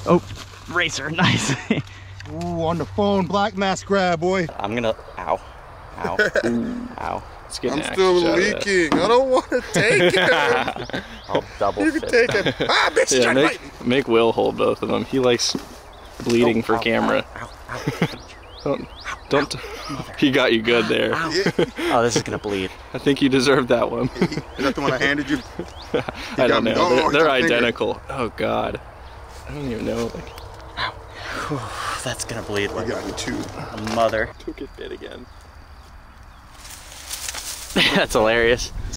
Oh, racer, nice. Ooh, on the phone, black mass grab, boy. I'm gonna, ow, ow, ow. I'm still leaking. I don't want to take him. I'll double You can take him. Ah, bitch, Yeah, trying to bite me. make Will hold both of them. He likes bleeding for camera. Ow, ow. Don't. He got you good there. Oh, this is gonna bleed. I think you deserved that one. Is that the one I handed you? I don't know. Oh, They're it's a finger. identical. Oh God. I don't even know. Like, That's gonna bleed like You got me too. a mother. took it bit again. That's hilarious.